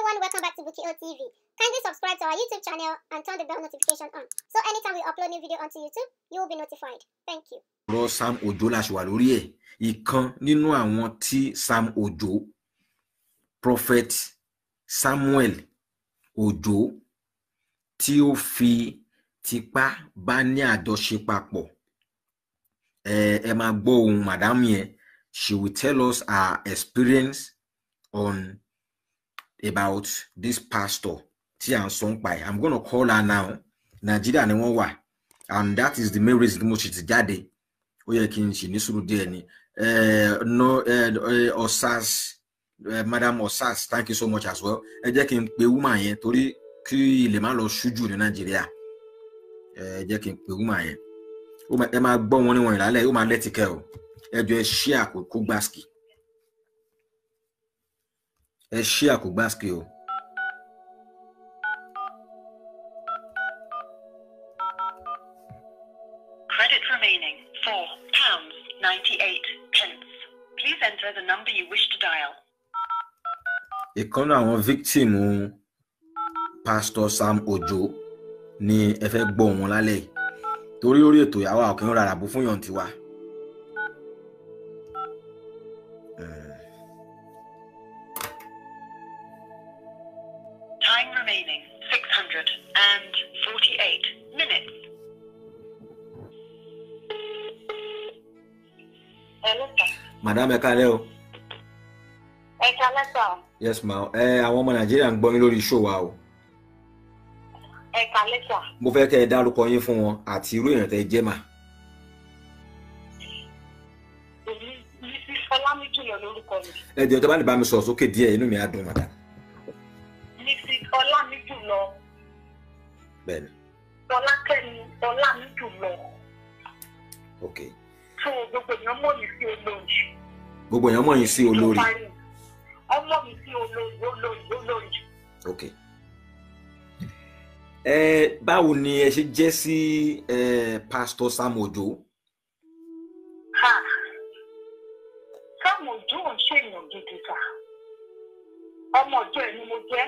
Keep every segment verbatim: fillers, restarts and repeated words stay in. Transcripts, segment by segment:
everyone, welcome back to Bukio T V. Kindly subscribe to our YouTube channel and turn the bell notification on. So anytime we upload new video onto YouTube, you will be notified. Thank you. Ro Sam Ojo la ṣe wà lórí ẹ̀. Ìkan nínú àwọn tí Sam Ojo, Prophet Samuel Ojo, tí ó fi tipá bá ní àjọṣe papọ̀. Eh, ẹ máa gbọ́ ohùn madam yẹn. She will tell us her experience on about this pastor tí à ń sọ nípa ẹ̀. I'm going to call her now. Nigeria ni wọ́n wà, and that is the main reason mo ṣe ti jáde. Ó yẹ kí n ṣe ní sùúrù díẹ̀ ni. Eh, no, eh, Osas, eh, Madam Osas, thank you so much as well. Ẹ jẹ́ kí n pe woman yẹn torí kí ilé má lọ ṣújù ní Nigeria. Ẹ jẹ́ kí n pe woman yẹn. Ó máa ẹ máa gbọ́ wọn ní wọn ìlàlẹ̀, ó máa lẹ́tìkẹ́ o. Ẹ jọ̀ọ́ ẹ share kó gbàsky. Ẹ share kó gbàsky o. Credit remaining four pounds ninety-eight pence. Please enter the number you wish to dial. Ìkànnì àwọn victim Pastor Sam Ojo ni ẹ fẹ́ gbọ́ wọn lálẹ́ torí orí ètò ìyàwó ọkùnrin rárá bú fún yàn tiwa. Time remaining six hundred forty-eight minutes. Hello, sir. Madam ẹ káalẹ́ o. Ẹ káalẹ́ sir. Yes ma. Eh àwọn ọmọ Nàìjíríà ń gbọ́ yín lórí show wa o. Ẹ káalẹ́ sir. Mo fẹ́ kẹ́ ẹ dárúkọ yín fún wọn àti irú èèyàn tẹ́ jẹ́ mà. Missus Ọlámíjùlọ lórúkọ mi. Ẹ jọ̀ọ́ tó bá lè bá mi sọ̀rọ̀ sókè díẹ̀ inú mi á dùn madam. Missus Ọlámíjùlọ. Bẹ́ẹ̀ni. Ọlákẹ́mi Ọlámíjùlọ. Okay. So gbogbo èèyàn mọ̀ mí sí olórí. Gbogbo èèyàn mọ̀ yín sí olórí. Ọmọ mi sí olórí olórí olórí. Okay. Eh báwo ni ẹ ṣe jẹ́ sí eh Pastor Sam Ojo? Ha. Sam Ojo ń ṣe èèyàn gidi ká. Ọmọ ọjọ́ ẹ̀ ni mo jẹ́.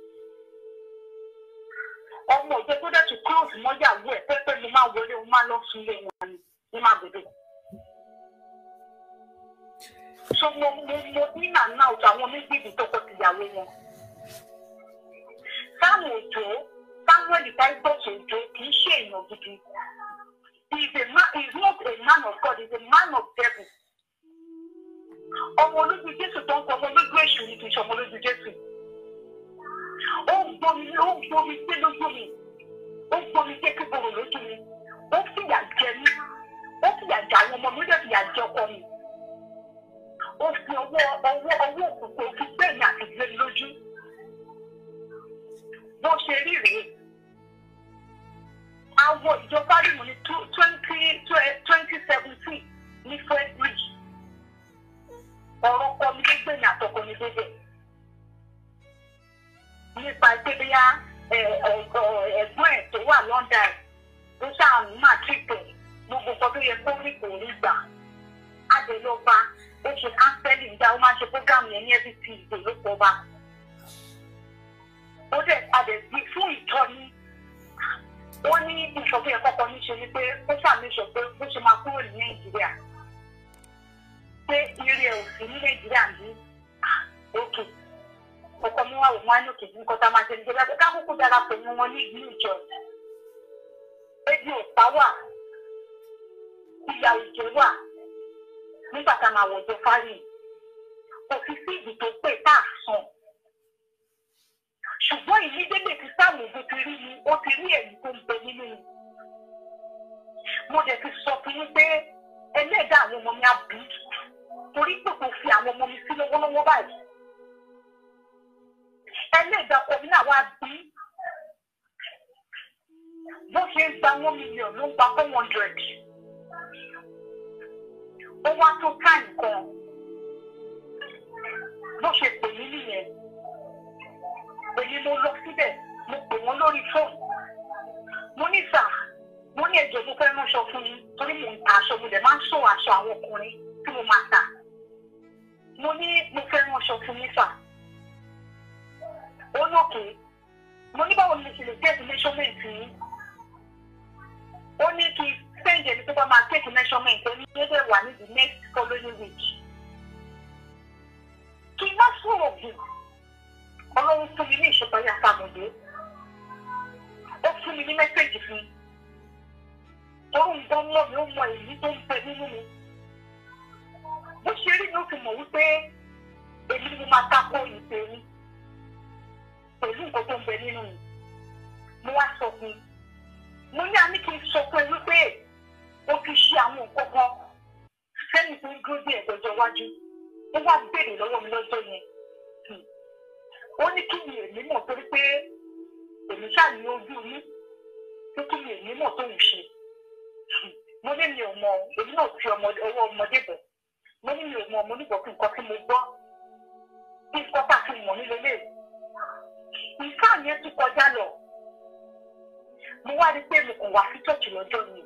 Ọmọ ọjọ́ tó dẹ̀ tún close mọ́yàwó ẹ̀ pẹ́pẹ́ mo máa wọlé mo máa lọ fún ilé wọn ni ní máa gbèdé. So mo mo mo ní nàá náà ọ̀tọ̀ àwọn méjèèjì tọkọ tìyàwó wọn. Sam Ojo, Samuel Titus Ojo kì í ṣe èèyàn gidi. He is a man, he is not a man of God, he is a man of devil. Ọmọ olójú Jésù tó ń kọ ọmọ olójú èṣù ni kì í ṣe ọmọ olójú Jésù. Ó gbomi ó gbomi sí lójú mi. Ó gbomi sí kíkorò lójú mi. Ó fìyà jẹ mí. Ó fìyà jẹ àwọn ọmọ mi, ó dẹ̀ fìyà jẹ ọkọ mi. Ó fi ọwọ́ ọwọ́ ọwọ́ òkùnkùn fi gbẹ̀yìn àti gbé lójú. Bó ṣe rí rèé. Àwọ̀ ìjọba rí mu ní twenty seventeen ní February. Ọ̀rọ̀ kọ mi ló gbẹ̀yìn àtọkọ mi dédé. Nípa ìgbébíyá ẹ̀gbọ́n ẹ̀ tó wà London ẹ̀ ló ṣàánú máa tìpẹ̀ gbogbo nǹkan tó yẹ kó rí kò rí gbà. Adélọ́ba ó ṣe kánsẹ́lì ń dá ó máa ṣe prógámù yẹn ní every Tuesday ló pọ̀ bá. Ó dẹ̀ padà bí fún ìtọ́ni. Ó ní ìṣọ̀bí ẹ̀kọ́ kan ní ṣe ni pé ó ṣàmì sọ pé bó ṣe máa kúrò ní Nàìjíríà. Pé ire ò sí ní Nàìjíríà ní òkè. Ọkọ mi wà wọ́n á ní òkè nǹkan tá a máa ṣe nígbà pé ká kúkú darapọ̀ mọ́ wọn ní ìlú ìjọ. Ebi òpá wà. Ìyà òjò wà. Nígbà tá a máa wọ̀ ọjọ́ fárí. Kò fi sí ìdí tó pè tá a sàn. Ṣùgbọ́n ìnídélé ti Sam Ojo ti rí mi, ó ti rí ẹ̀yìn tó ń bẹ nínú mi. Mo dẹ̀ ti sọ fún yín pé ẹlẹ́dàá àwọn ọmọ mi á bí torí pé kò fi àwọn ọmọ mi sí lọ́wọ́lọ́wọ́ báyìí. Ẹlẹ́dàá ọkọ mi náà wá bí. Bó ṣe ń gba one million ló ń gba four hundred. Ó wá tó ká nǹkan. Bó ṣe pè mí nìyẹn. Èyí mo lọ síbẹ̀, mo pè wọ́n lórí fóònù. Mo ní sà, mo ní ẹjọ́ mo fẹ́ ránṣọ fún yín torí mo ń ta aṣọ, mo dẹ̀ máa ń ṣọ́ aṣọ àwọn ọkùnrin tí mo máa tà. Mo ní mo fẹ́ ránṣọ fún yín sà. Ó okay mo ní báwo ni ṣe lè get measurement yìí ó ní kí send ẹni tó bá máa take measurement ẹni tó dẹ̀ wà ní the next following week kí n má sọ̀rọ̀ jù ọlọ́run fún mi ní ìṣèpáyà sàmùdé ó fún mi ní mẹ́sẹ̀gì fún mi torí nǹkan mọ́ mi ó mọ èyí tó ń bẹ nínú mi bó ṣe rí ni ó fi mọ̀ wípé èmi ni mo máa tako ìpè mi pẹ̀lú nǹkan tó ń bẹ nínú mi mo wá sọ fún un mo ní àní kí n sọ pé wípé ó fi ṣe àwọn nǹkan kan sẹ́yìn tó ń dúró bí ẹ̀dọ́jọ́ iwájú ó wá béèrè lọ́wọ́ mi lọ́jọ́ yẹn ó ní kí ni èmi mọ̀ torí pé èmi ṣáà ní ojú mi pé kí ni èmi mọ̀ tó ń ṣe mo ní mi ò mọ èmi náà fi ọwọ́ ọmọdé bọ̀ mo ní mi ò mọ mo nígbà kí nǹkan tí mo gbọ́ bí nǹkan tá a fi mọ̀ nílé lè nǹkan yẹn tún kọjá lọ mo wá rí pé mo kàn wá sí ṣọ́ọ̀ṣì lọ́jọ́ yìí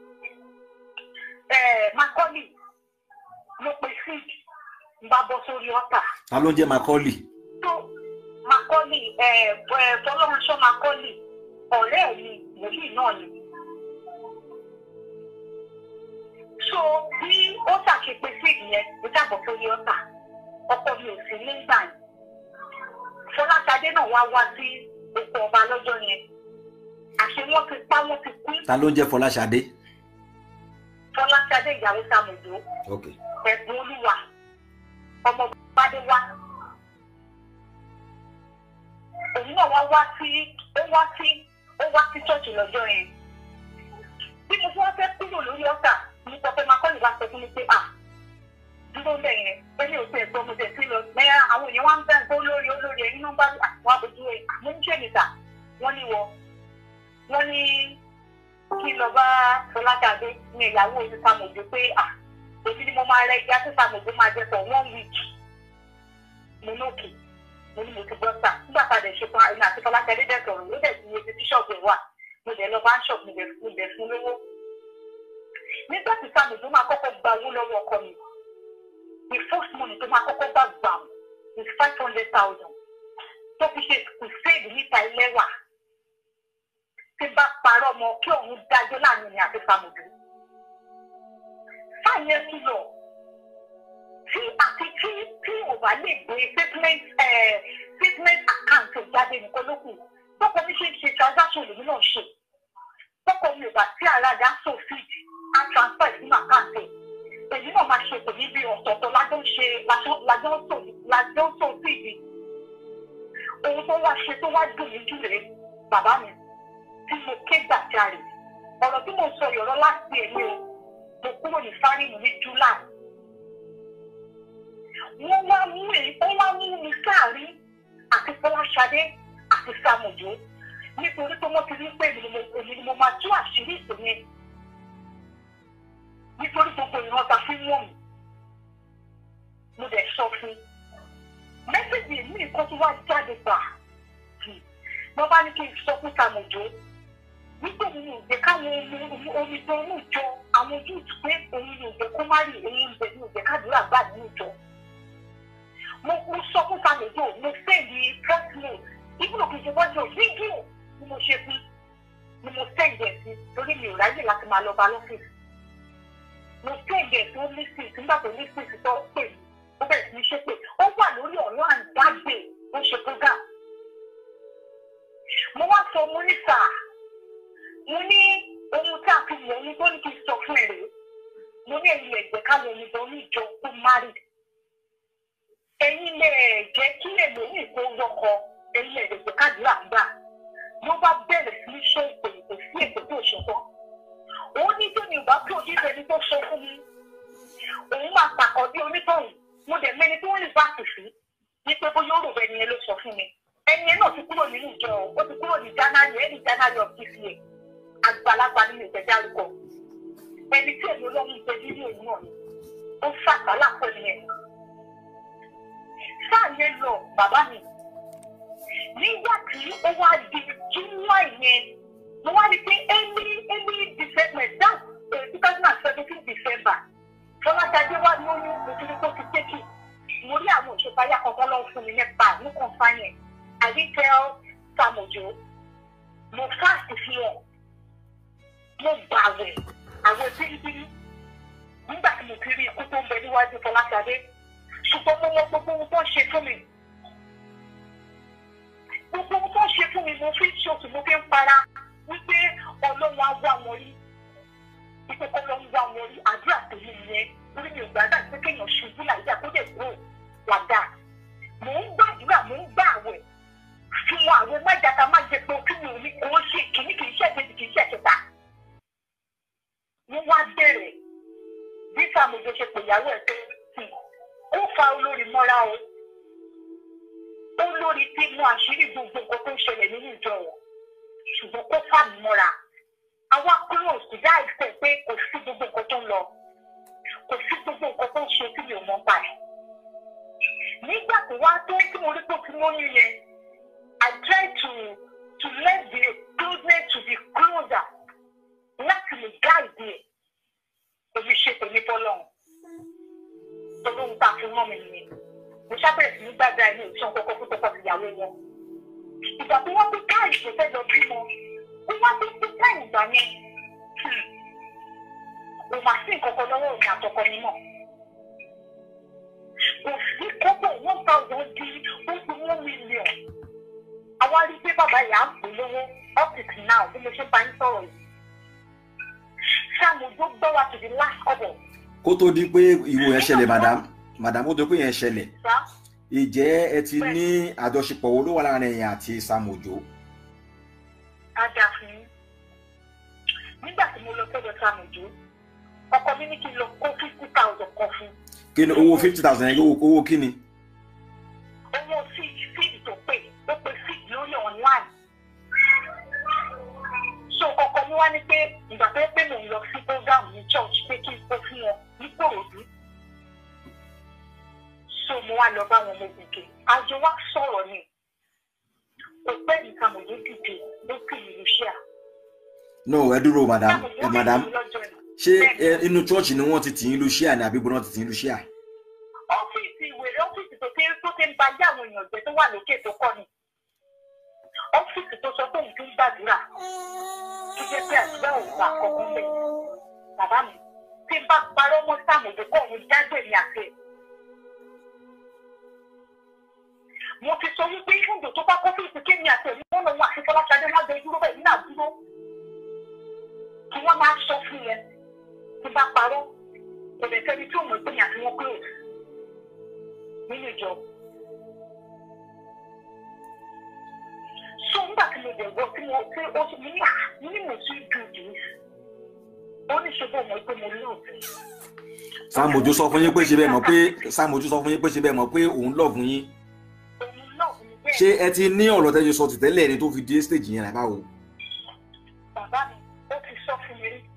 Macaulay ló pe seed ń bá bọ́ sórí ọ̀tà. ta ló ń jẹ́ Macaulay? tó Macaulay fọlọ́runṣọ́ Macaulay ọ̀rẹ́ mi wòlíì náà ni. so bí ó ṣàṣepé seed yẹn ló jábọ̀ sórí ọ̀tà ọkọ mi ò sí nígbà yẹn Fọláṣadé náà wá wá sí oko ọba lọ́jọ́ yẹn àṣé wọ́n ti pa wọ́n ti kú. ta ló ń jẹ́ Fọláṣadé? Fọláṣadé ìyàwó Sàmùdó ẹ̀gbọ́n Olúwa ọmọ Bádé wá òun náà wá wá sí ó wá sí ó wá sí ṣọ́ọ̀ṣì lọ́jọ́ yẹn bí mo fún wọn fẹ́ kúrò lórí ọ̀tà mo sọ pé Macaulay bá sọ fún mi pé à dúró bẹ́ẹ̀ yẹn pẹ̀lú òkú ẹ̀gbọ́n mo tẹ̀ sí lọ mẹ́ra àwọn èèyàn wá ń bẹ́ẹ̀ tó lórí olórí ẹ̀yìn náà bá àwọn àbójú ẹ̀ mo ń ṣe nìta wọ́n ní wọ wọ́n ní kí lọ bá Fọláṣadé ní ìyàwó oṣù Sàmùdó pé à èmi ni mo máa rẹ ìyá tí Sàmùdó máa jẹ for one week mo ní òkè mo ní mo ti gbọ́ sà nígbà tá a dẹ̀ ṣe fún ẹni àti Fọláṣadé dẹ̀ sọ̀rọ̀ ló dẹ̀ ti iye tí bíṣọ̀pù ẹ̀ wà mo dẹ̀ lọ bá ń ṣọ̀pù mo dẹ̀ fún lówó nígbà tí Sàmùdó máa kọ́kọ́ gba owó lọ́wọ́ ọkọ mi the first money tó máa kọ́kọ́ bá gbà is five hundred thousand tó fi ṣe crusade níta Ẹlẹ́wà tí bá parọ́ ọmọ kí òun dájọ́ láàrin ní àti Sàmùdó. Fáyẹ̀ tún lọ tí àti tí tí ò bá lè gbé statement statement account jáde nìkan ló kù tọkọ mi ṣe ń ṣe transaction lèmi náà ṣe tọkọ mi ò bá tí alága so feed and transfer sínú account ẹ̀ èyí náà máa ṣe kò ní bí ọ̀tọ̀ọ̀tọ̀ lájọ́ ń ṣe lájọ́ ń sọ sí ìdí ohun tó wá ṣe tó wá dùn mí jù rèé bàbá mi tí mo ké gbàjarè ọ̀rọ̀ tí mo sọ yọ̀rọ̀ láti ẹ̀mí o mo kúrò ní fárímù ní July wọ́n wá mú wọ́n wá mú mi sáàrí àti Fọláṣadé àti Sàmùdó nítorí pé wọ́n ti rí pé èmi ni mo máa tú àṣírí ìpè yẹn nítorí gbogbo ìran ta fi wọ́n mi mo dẹ̀ sọ fún mẹ́sẹ̀gì mi nǹkan tó wá jáde gbà wọ́n bá ní kí n sọ fún Sàmùdó wípé òun ò jẹ́ káwọn omi tó ń jọ àwọn ojú ìtúpé òun ò jẹ́ kó má rí òun ò jẹ́ ní òjẹ́ kádùúrà gbà nínú ìjọ. mo sọ fún Sàmùdó mo sẹ́ẹ̀dì first note ibùdó kìí ṣe wọ́jọ́ fídíò ni mo ṣe fún ni mo sẹ́ẹ̀dì ẹ̀ sí torí mi ò ráyè láti máa lọ bá lọ́fíìsì. mo sẹ́ẹ̀dì ẹ̀ tó lísìn nígbà tó lísìn sí tó pè mí ó bẹ̀rẹ̀ sí ní ṣe pé ó wà lórí ọ̀rọ̀ àǹdágbè ó ṣe program. mo wá sọ mo ní sáà mo ní ohun tí a fi mọ̀ ohun tó ní kí n sọ fún ẹ rèé mo ní ẹ̀yin lè jẹ́ káwọn onídọ̀ oníjọ kó márì ẹ̀yin lè jẹ́ kí lè lóyún ìkó wọkọ̀ ẹ̀yin lè jẹ́ kádùúrà gbà ló bá bẹ̀rẹ̀ sí í ṣe ìpè ìpè sí èpè tó ṣe tán òun ní tó ní ìgbà tó ní ẹni tó sọ fún mi òun máa pàkọ́ bí onítọ̀hún mo dẹ̀ mẹ́ni tó ń rìn bá sì sí ní pé bóyá ó rò bẹ́ẹ̀ ni ẹ ló sọ fún mi ẹni ẹ náà ti kúrò nínú ìjọ ó ti kúrò ní January ẹni January of this year àgbàlagbà nínú ìjẹjà arúgbó ẹni tí èmi olóhùn ìjẹ nínú òun náà ni ó ṣàkálà pẹ̀lú ẹ̀ sáàyè lọ bàbá mi nígbà tí ó wá di July yẹn mo wá rí pé ẹni ẹni December that two thousand and seventeen December Fọláṣadé wá lóyún nítorí tó ti tẹ́kì mo rí àwọn òṣèpáyà kankan lọ́wọ́ fún mi nípa àánú kan fáyẹn I didn't tell Sam Ojo mo fast fi wọn mo gbàwẹ̀ àwọn bíríbírí nígbà tí mo ti rí ikú tó ń bẹ níwájú Fọláṣadé ṣùgbọ́n mo mọ gbogbo ohun tó ń ṣe fún mi gbogbo ohun tó ń ṣe fún mi mo fi ń ṣoṣù mo fi ń para wípé Ọlọ́run á wá wọn rí wípé Ọlọ́run wá wọn rí àdúrà tó yẹ nìyẹn orí mi ò gbàdá pé kéèyàn ṣubú làyíjà kó dẹ̀ kúrò làdá mò ń gbàdúrà mò ń gbà àwẹ̀ fún àwọn májàká má jẹ pé kí mi ò ní kó ṣe kìíní kìí ṣe kejì kìí ṣe kẹta wọ́n wá bẹ̀rẹ̀ bí Sam Ojo ṣe pè ìyàwó ẹ̀ pé ó fa olórí mọ́ra o olórí tí mú àṣírí gbogbo nǹkan tó ń ṣẹlẹ̀ nínú ìjọ wọn ṣùgbọ́n kó fà mí mọ́ra àwa close kò dá ìfẹ́ pé kò sí gbogbo nǹkan tó ń lọ kò sí gbogbo nǹkan tó ń ṣe tí mi ò mọ̀ pa ẹ̀ nígbà tó wá tó tí mo rí pé kí wọ́n yún yẹn I try to to let the closeness to be closer láti lè guide ẹ̀ omi ṣe tèmi fọlọ́run tó ló ń ta fún mọ́ mi nìyẹn mo ṣàbẹ̀rẹ̀ sí ní gbàgbà ẹni òṣìṣẹ́ kọ́kọ́ fún tọkọ ìyàwó wọn ìgbà tó wọ́n pín káàdì tó fẹ́ lọ bímọ ó wá pín pín káàdì ìgbà yẹn kò má sí nǹkan kan lọ́wọ́ òní àtọkọ mi mọ̀ kò sí kọ́kọ́ one thousand di ó ti one million àwa rí pé bàbá ìyá ń pè lówó ọ́fíìsì náà bí mo ṣe bá ń sọ̀rọ̀ yìí Sam Ojo gbọ́ wa to the last couple. kó tó di pé ìwò yẹn ṣẹlẹ̀ madam madam ó tó pé yẹn ṣẹlẹ̀ ìjẹ́ ẹ ti ní àjọṣepọ̀ wo ló wà láàrin ẹ̀yin àti Sam Ojo. ajá fún nígbà tí mo lọ sọ́dọ̀ Sam Ojo ọkọ mi ní kí n lọ kó fifty thousand kan fún. kí ni owó fifty thousand yẹn owó kí ni. owó feed tó pè ó pè feed lórí online. so ọkọ mi wá ní pé ìgbà tó pé mò ń lọ sí program ní church pé kí n kó fún wọn ní Kòròdú. so mo wá lọ bá wọn mo gòkè àjọ wa sọ̀rọ̀ ni kò pẹ́ ní Sam Ojo dìde ló kì í lu ṣíà. no ẹ dúró madam ẹ madam ṣé inú church ni wọ́n ti tì í lu ṣíà ni àbí bọ́n ti tì í lu ṣíà. ọ́fíìsì ìwèrè ọ́fíìsì tó ti tó ti ń ba ayé àwọn èèyàn jẹ́ tó wà lókè tó kọ́ ni ọ́fíìsì tó sọ pé òun ti ń gbàdúrà tó jẹ́ pé àdúrà òun gbà kọ́kọ́ lẹ̀ bàbá mi tí n bá parọ́ mọ́ Sam Ojo kọ́ òun jágbé mi àti ẹ̀. mo ti sọ wípé ìfúndò tó bá kọ́fíìsì kémi àti ẹ̀mí wọn lọ́wọ́ àti Fọláṣadé lábẹ́ dúró bẹ́ẹ̀ nínú àdúró kí wọ́n máa sọ fún yẹn tí bá parọ́ kò lè tẹ́ni tí òun ìpínyà tí wọ́n close nínú ìjọ. so nígbà tí mo dẹ̀gbọ́ tí mo tí ó ti ní à ní mo ti dùn jù ó ní ṣe bẹ́ẹ̀ mọ̀ pé mo lóògùn. Sam Ojo sọ fún yín pé ṣe bẹ́ẹ̀ mọ̀ pé Sam Ojo sọ fún yín pé ṣe bẹ́ẹ̀ mọ̀ pé òun lọ́ọ̀gùn yín. ṣé ẹ ti ní ọ̀rọ̀ tẹ́jú sọ tìtẹ́lẹ̀ ni tó fi dé stage yẹn lábáwo. bàbá mi ó ti sọ fún mi rí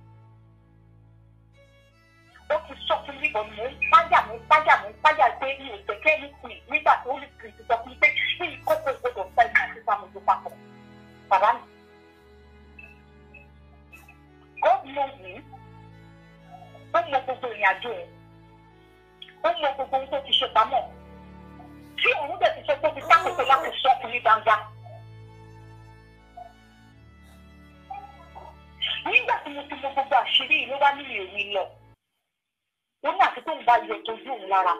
ó ti sọ fún mi bọ̀ mò ń pájà mò ń pájà mò ń pájà pé mi ò tẹ̀kẹ́ ní pin nígbà tó lè pin ti sọ fún mi pé kí n kókó gbọdọ̀ fẹ́ ìgbà tí Sam Ojo papọ̀ bàbá mi. God knows me ó mọ gbogbo ìrìn àjò ẹ̀ ó mọ gbogbo ohun tó ti ṣe pamọ́ tí òun dẹ̀ ti sọ pé ó ti sákòókò láti sọ fún mi gbangba. nígbà tí mo ti mọ gbogbo àṣírí yìí ló wá nílé èmi lọ ó ní àti tó ń bá yọ tójú òun lára.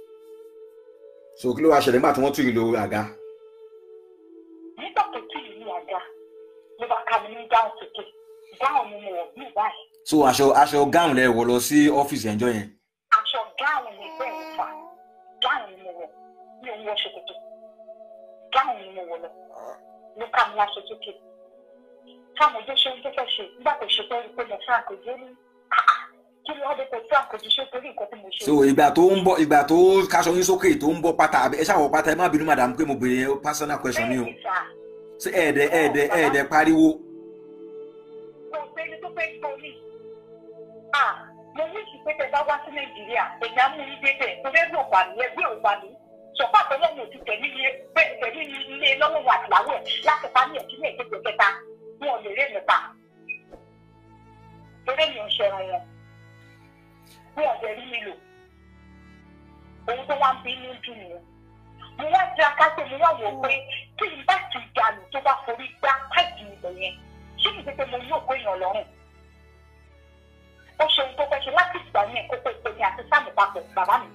so kí ló wá ṣẹlẹ̀ nígbà tí wọ́n tún ìlò àga. nígbà tó tún ìlú àga ló bá ká mi ní dáhùn sókè dáhùn mi mo wọ̀ bí báyìí. so aṣọ aṣọ gáàmù lẹ wọ̀ lọ sí ọ́fíìsì ẹ̀jọ́ yẹn. aṣọ gáàmù mi bẹ́ẹ̀ fà gáàmù mi mo wọ̀ mi ò ń wọ ṣòkòtò gáàmù mi mo wọ̀ lọ ló ká mi láṣọ sókè. Sam Ojo ṣe ń tó fẹ́ ṣe nígbà tó ṣe pé pé mo Frank Ojo ní kí ló dé pé Frank Ojo ṣe torí nǹkan tí mo ṣe. so ìgbà tó ń bọ̀ ìgbà tó káṣọ yín sókè tó ń bọ̀ pátá ẹ ṣàwọ̀ pátá ẹ má bínú madam pé mo béèrè personal question ni o ṣé ẹ̀ẹ́dẹ̀ ẹ̀ẹ́dẹ̀ ẹ̀ẹ́dẹ̀ pariwo. kò sẹ́ni tó fẹ́ gbọ́ mi mo ní kí pé tẹ bá wá sí Nàìjíríà ẹ̀dá mú ní débẹ̀ tó fẹ́ gbọ́ pàmì ẹgbẹ́ òpá mi sọ̀pá àtọ́lọ́mù ti tẹ̀lé ilé lọ́wọ́ wà láwẹ̀ láti parí ẹ̀kí ní èdè kẹta wọn lè rí nípa torí mi ò ṣẹ̀ràn wọn wọn ò rí mi lò ohun tó wá ń bí ní dùn nìyẹn mo wá di akáṣe mo wá wò pé kí n bá ti dànù tó bá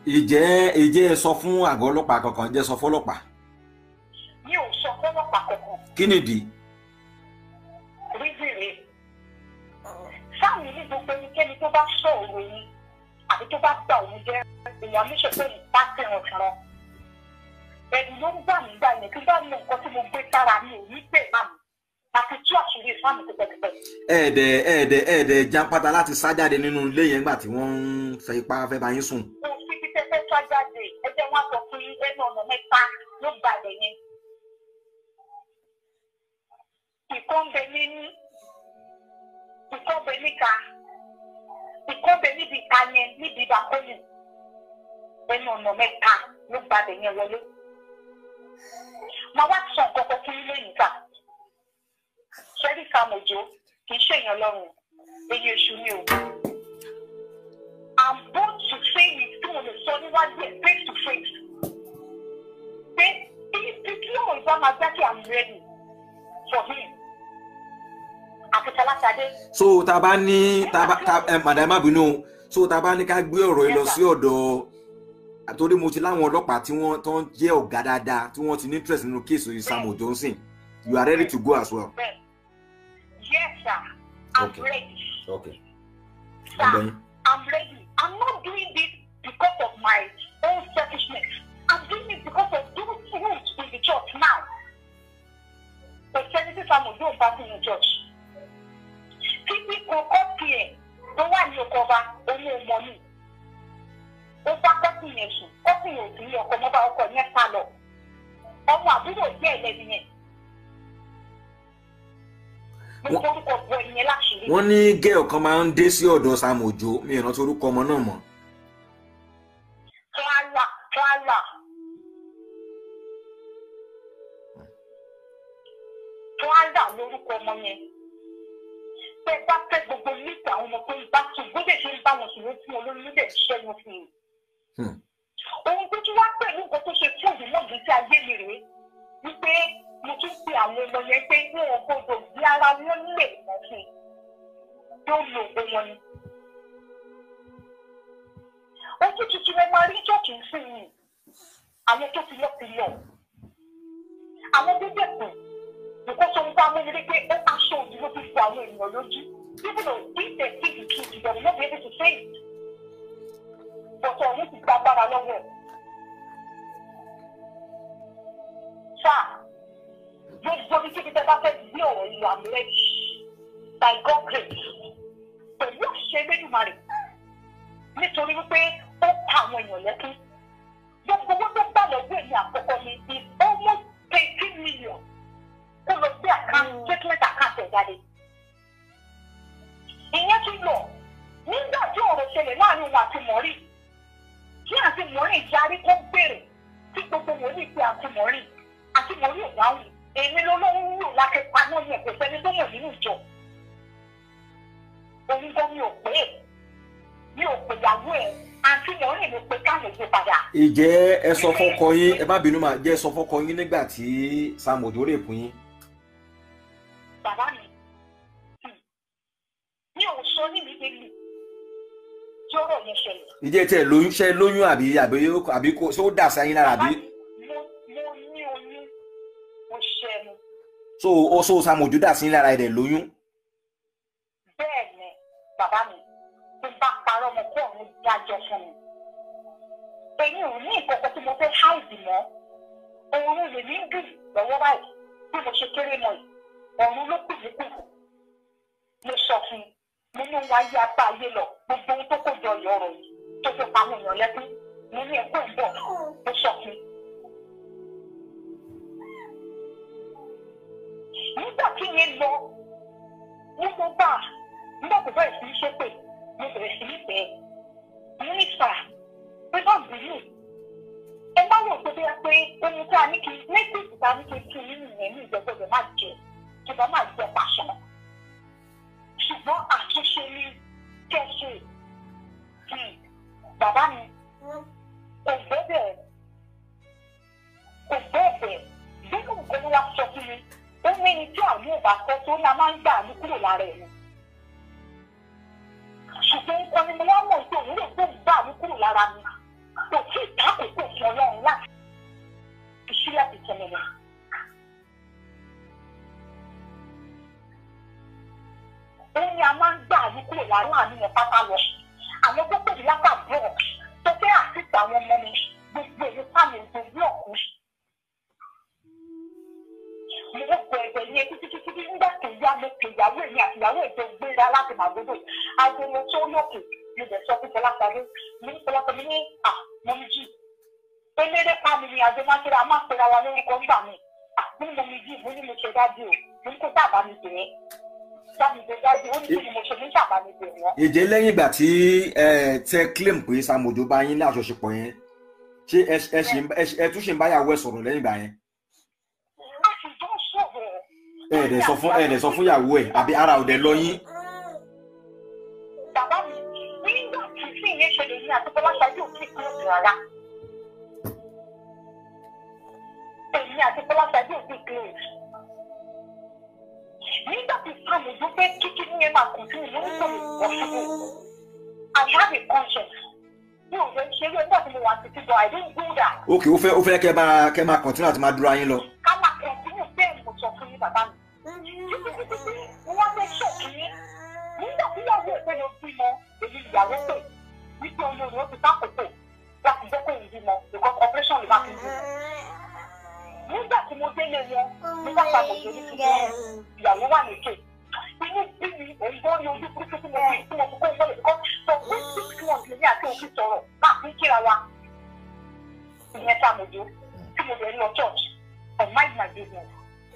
ìjẹ́ ìjẹ́ sọ fún àgọ́ ọlọ́pàá kankan jẹ́ sọ fún ọlọ́pàá. Mi ò sọ fún ọlọ́pàá kankan. Kí nìdí? Rízì rè. Sáàmù ní gbogbo ẹnikẹ́ni tó bá sọ òwe yín àbí tó bá gbà òun jẹ́ èèyàn níṣẹ́ pé ìbá tẹ̀wọ̀n fúnra. Ẹ̀rù ló ń gbà mí gbà yẹn kí bá mọ nǹkan tí mo gbé sára mi ò ní pè má mi. Àti tú àṣírí sáàmù pẹ́pẹ́pẹ́. Ẹ̀ẹ́dẹ̀ ẹ̀ẹ́dẹ̀ ẹ̀ẹ́dẹ̀ jápátá láti sá jáde nínú ilé yẹn nígbà tí wọ́n ń fẹ́ ipá fẹ́ bá yín sùn. Mo fi ti tẹ́tẹ́ sá jáde ẹgbẹ́ wọn sọ fún ẹnu ọ̀nà mẹ́ta ló gbà lẹ̀ yẹn. Ìkọ́ńbẹ níní, ìkọ́ńbẹ níka, ìkọ́ńbẹ níbi ìka yẹn níbi ìbákọ́lù. Ẹnu ọ̀nà mẹ́ta ló gbà lẹ̀ yẹn wọlé. Màá wá sọ nǹkan kan fún ilé yìí kà. Ṣẹ́rí Sam Ojo kì í ṣèyàn lọ́rùn, èyí èṣù ni o. I'm bold to say it tí mo lè sọ níwájú ẹ̀ face to face. Pé ibi tí ọmọ ìgbà máa gbá kí I'm ready for him. Àti Fọláṣadé. So tá a bá ní tá a bá tá ẹ madam má bínú so tá a bá ní ká gbé ọ̀rọ̀ yìí lọ sí ọ̀dọ̀ àtòrí mo ti láwọn ọlọ́pàá tí wọ́n tó ń jẹ́ ọ̀gá dáadáa tí wọ́n ti ní interest nínú kéèsì Sam Ojo nsìn. You are ready to go as well. Yes, sir. I'm Okay. ready. Okay. Sir, And then- I'm ready. I'm not doing this because of my own selfishness. I'm doing it because of those rules in the church now. The Senator Sam Ojo ń bá sí ní church. Títí kọ̀ọ̀kan tiẹ̀ tó wà ní ọkọ̀ ọba owó ọmọ mi. Ó bá kọ́sì yẹn sùn, kọ́sì yẹn ò sí ní ọkọ̀ mọ́bà ọkọ̀ yẹn sá lọ. Ọmọ àbúrò jẹ́ ẹlẹ́bi yẹn. Mo forúkọ bọ ìyẹn láṣìírí. Wọ́n ní gẹ́ọ̀ kan máa ń dé sí ọ̀dọ̀ Sam Ojo mi ò rántí orúkọ ọmọ náà mọ́. Clara, Clara. Clara lórúkọ ọmọ yẹn. Tẹ bá fẹ́ gbogbo nípa àwọn ọmọ tó ń bá sùn, bó lè ṣe ń bá wọn sùn ló fún wọn lórí lóde ìṣẹ́ wọn fún un. Ohun tó tún wá pẹ̀lú nǹkan tó ṣe fún ìdílé ọ̀gbìn tí ayé mi rèé, wípé mo tún pe àwọn ọmọ yẹn pé wọn ò gbọdọ̀ bí ara wọn lè mọ̀ sí i. Yóò lo ògbó wọn ni. Ojú tuntun ẹ máa rí jọ́ọ̀kì sí i. Àwọn tó ti lọ ti lọ. Àwọn tó dẹ̀kùn. Nǹkan tó ń bá mú mi rí pé ó aṣọ òdì ló fi fọ àwọn ènìyàn lójú. Even though if they see the truth, they will not be able to say it. But ọ̀run ti gba agbára lọ́wọ́ ẹ̀. Sáà, gbogbo ní kíkí tẹ́ bá fẹ́ gbé ọ̀rọ̀ ìlú àmúrẹ́jì. By God grace. Pẹ̀lú àṣẹ Elédùmarè. Nítorí wípé ó pa àwọn èèyàn lẹ́kún. Gbogbo owó tó gbà lọ́wọ́ èmi àkọ́kọ́ ni is almost eighteen million. Ó lọ gbé àkáǹtì statement àkáǹtì ẹ̀ jáde. Ìyẹn tún lọ. Nígbà tí ọ̀rọ̀ ṣẹlẹ̀ láàrin òun àti Mọ̀rí. Kí àti Mọ̀rí yarí kó béèrè tí gbogbo wòlíì pé àti Mọ̀rí. Àti Mọ̀rí ò dáhùn. Èmi ló ló ń lò lákẹ́pà náà ní ẹ̀kọ́ sẹ́ni tó mọ̀ nínú ìjọ. Òun gan mi ò pé mi ò pè ìyàwó ẹ̀ àti Mọ̀rí ló pe káàmù gbé padà. Ìjẹ́ ẹ sọ fọ́kọ yín ẹ má bínú mà jẹ́ ẹ sọ fọ́kọ yín nígbà tí Sam Ojo rè fún yín. Bàbá mi mi ò sọ níbi délé tí ọ̀rọ̀ yẹn ṣẹlẹ̀. Ìjẹ́ tẹ lóyún ṣe lóyún àbí àbí àbí kò ṣé ó dà sí ayín lára àbí. Mo mo ní oyún mo ṣẹnu. So ó so Sam Ojo dà sí lára ẹ̀dẹ̀ lóyún. Bẹ́ẹ̀ ni bàbá mi tó bá parọ́ ọmọ kó ọ̀run dájọ́ fún mi. Èmi ò ní ìkọ̀kọ̀ tí mo fẹ́ háìdì mọ́. Òun lè ní dùn lọ́wọ́ báyìí bí mo ṣe kéré mọ́ yìí. Ọ̀run ló kù mí kù. Mo sọ fún un mo ní wá yí apá ayé lọ gbogbo ohun tó kó jọ ìyọ̀ ọ̀rọ̀ yìí tó fi pa àwọn èèyàn lẹ́kún. Mo ní ẹ̀kọ́ ìbọ̀ mo sọ fún un. Nígbà tí yẹn lọ ní mo bá nígbà tó bẹ̀rẹ̀ sí í ṣépè mo bẹ̀rẹ̀ sí í bẹ̀ ẹ́ mo ní sà pé bá bìrì ẹ má wò pé bíi pé ohun tí a ní kí méjì ìta ní kí kí nínú ìyẹn ní ìjọgbọ́dọ̀ má jẹ kí bá má jẹ pàṣẹ ṣùgbọ́n àtúnṣe ní kẹ́sì kí bàbá mi kò gbẹ́bẹ̀ kò gbẹ́bẹ̀ bí kò gbẹ́ wá sọ fún mi ó ní ní tí àwọn ò bá fẹ́ tó ní a máa ń gbà ní kúrò lára ẹ̀ ni. Ṣùgbọ́n nǹkan ni mo wá mọ̀ pé òun lè tó gbà ní kúrò lára mi. kò tí ì dákòókò fún ọlọ́run láti fi sílẹ̀ ìtẹ̀lẹ̀ rẹ̀. Ó ní a máa ń gbà ní kúrò láàárín yẹn pátá lọ. Àwọn tó pè mí látàbọ̀ tó fẹ́ àtìgbà àwọn ọmọ mi gbogbo èyí sáàmì ìgbòho ọ̀hún. Mo ń gbọ́ ẹ̀bẹ̀ ní etí títí títí nígbà tó yá mo pè ìyàwó èmi àti ìyàwó èdè gbéra láti Màgódò. Agbolo tó lókè mo bẹ̀ sọ fún Fọláṣadé. Mo ní Fọláṣadé ní à mo ní jì. Eléré pa mi ni àjọ máa ń pera máa ń pera wa lórúkọ nígbà mi. À mo ní mo ní jì mo ní mo ṣe dájú o. Mo ní kó sábà mi bẹ̀rẹ̀. Ìjẹ́ lẹ́yìn ìgbà tí ẹ tẹ claim pé Sam Ojo bá yín ní àjọṣepọ̀ yẹn ṣé ẹ tún ṣe ń báyàwó ẹ sọ̀rọ̀ lẹ́yìn ìgbà yẹn. ẹ ẹ̀ sọ fún ẹ ẹ̀ sọ fún ìyàwó ẹ àbí ara ò dẹ̀ lọ yín. Bàbá mi nígbà tí sí ìyẹn ṣẹlẹ̀ ní àti Fọláṣadé ò tí kúrò rárá. Èmi àti Fọláṣadé ò tí kúrò. Nígbà tí Sam Ojo fẹ́ kíkí ní ẹ máa kùn sí ìlú nítorí ìwọ̀sùnwó. I have a conscience. Mi ò fẹ́ ṣe eré nígbà tí mo wà títí bọ̀ I didn't do that. Ok, ó fẹ́ ó fẹ́ kẹ́ máa kẹ́ máa continue àti máa dúró ayín lọ. Ká máa continue bẹ́ẹ̀ mo sọ fún yín bàbá mi. Títí títí tí wọ́n fẹ́ ṣọ̀kì yín. Nígbà tí ìyàwó ẹ̀ pé ló bímọ, èmi ìyàwó pè. Wípé olórí ó ti sákòókò láti jẹ́ pé òun bímọ because operation lè má fi bímọ. Nígbà tí mo délé wọn, mo bá Sam Ojo ní kíkọ́ ìyàwó wà lókè. Inú bí mi òǹgbọ́n ní ojú kúrúkú tí mo fi tí mo fi kó ìwọlé kọ́ sọ pé six months lèmi àti òfin sọ̀rọ̀ láti kíra wa. Ìyẹn Sam Ojo tí mo bẹ̀rẹ̀ lọ church and mind my business.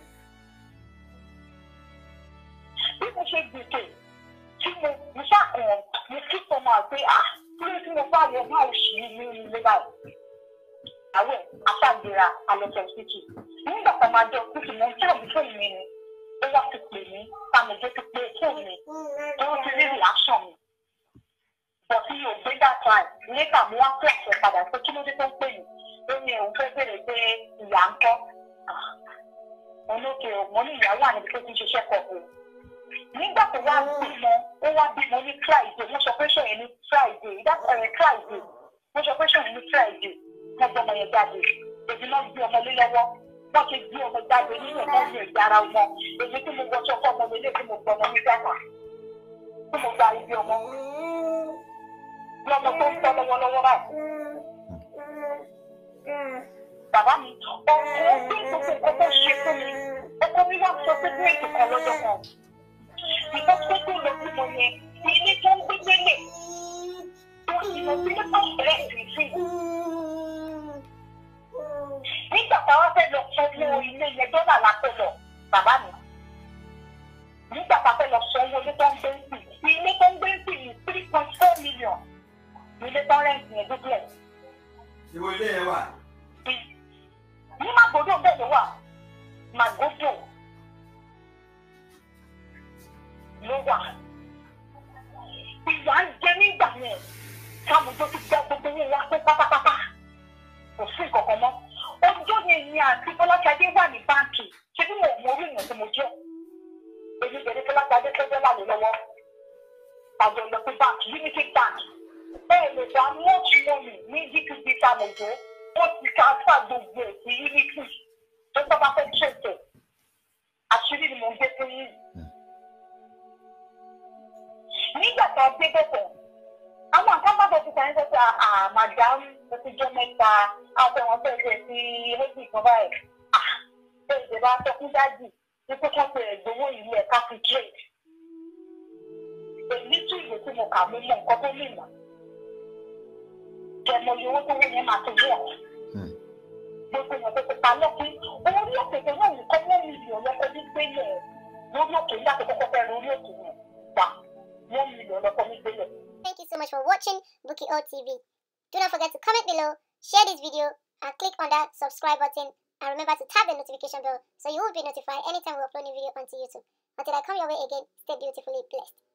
Bí mo ṣe gbèsè tí mo mo ṣàkàn mo kí sọmọ àgbé à kúrò tí mo bá yọ máa ṣì ní ilé báyìí. Àwẹ̀ aṣáàgbéra alọ́tọ̀ títì. Nígbà tá a máa jọ títì mo ń tẹ̀ mí fún mi ni. Ó wá ti pè mí, Sam Ojo ti pè fún mi. Ó ti rí reaction mi. Bọ̀ tí yóò gbé that time, later mo wá pè àṣẹ padà pé kí ló dé tó ń pè mí. Ó ní òun fẹ́ bèrè pé ìyá ń kọ́. Mo ní òkè o, mo ní ìyàwó àníbi tó ti ń ṣiṣẹ́ pọ̀ fún un. Nígbà tó wá bímọ, ó wá bímọ ní Friday, mo sọ pé ṣe yẹn ní Friday, ìdájọ́ rẹ̀ Friday, mo sọ pé ṣe yẹn ní Friday. Wọ́n gbọ́ ọmọ yẹn jáde, èmi náà gbé ọmọ lé lọ́wọ́, wọ́n ti gbé ọmọ jáde nínú ẹ̀kọ́ ní ẹ̀yà ara ọmọ, èmi tí mo wọṣọ fún ọmọ lélẹ̀ tí mo gbọ́ ọmọ ní Ghana, tí mo gba ibi ọmọ, lọ́mọ tó ń tọ́ lọ́wọ́lọ́wọ́ báyìí. Bàbá mi, ọkọ̀ ó gbé gbogbo nǹkan tó ṣe fún mi, ọkọ̀ mi wá sọ pé ní ètò kan lọ́jọ́ kan. Ìgbà tó tó lọ sí mo yẹn, ilé tó ń gbé gbélé, tó ń lọ sí lọ́pọ̀ ìrẹsì sí. Nígbà táwọn fẹ́ lọ sanwó ilé yẹn dọ́là lápò lọ, bàbá mi. Nígbà táwọn fẹ́ lọ sanwó ilé tó ń gbé sí, ilé tó ń gbé sí ní three point four million. Ilé tó ń rẹ́ǹtì yẹn dúdú ẹ̀. Ìwọ ilé yẹn wà. Ní Màgódò bẹ́ẹ̀ ló wà. Màgódò ló wà. Ìyá ń jẹ nígbà yẹn. Sam Ojo ti gbẹ gbogbo owó wa pé pátápátá. Kò sí ìkọ̀kọ̀ mọ́. Ọjọ́ yẹn ni àti Fọláṣadé wà ní báńkì. Ṣé bí mo mọ orí ìyàn tí mo jẹ́? Èmi bẹ̀rẹ̀ Fọláṣadé tó jẹ́ láàyè lọ́wọ́. Àjọ lọ sí báńkì, Unity Bank. Bẹ́ẹ̀ lè dá much money ní G T B Sam Ojo. Ó ti transfer gbogbo ẹ̀ sí Unity. Tó tọ́ bá fẹ́ ṣètò. Àṣírí ni mo ń gbé fún yín. Nígbà tá a gbé bẹ̀tẹ̀, àwọn àkábàbọ̀ ti sàn ń sọ pé àmàdámù ó ti jọ mẹ́ta àwọn ọmọ bẹ̀rẹ̀ sí méjì kan báyìí. Bẹ́ẹ̀ ṣe bá sọ fún dájì ní pé kí wọ́n pe ẹ̀gbọ́wọ́ ìlú ẹ̀ka fi trade. Èyí tí ìwé tí mo kà mú mọ nǹkan tó lè mọ̀. Jẹ̀mọ̀ ni owó tó wọ́n yẹn máa ti wọ̀. Gbogbo èèyàn tó ti pa lọ́pín. Orí òkè tó náà nìkan mọ́ mílíọ̀nù lọ́kọ́ ní gbélé lórí òkè nígbà tó kọ́kọ́ fẹ́ lórí òkè yẹn gbà one million lọ́kọ́ ní gbélé. Thank you so much for watching Bukky O T V. Do not forget to comment below, share this video, and click on that subscribe button. And remember to tap the notification bell so you will be notified anytime we upload a new video onto YouTube. Until I come your way again, stay beautifully blessed.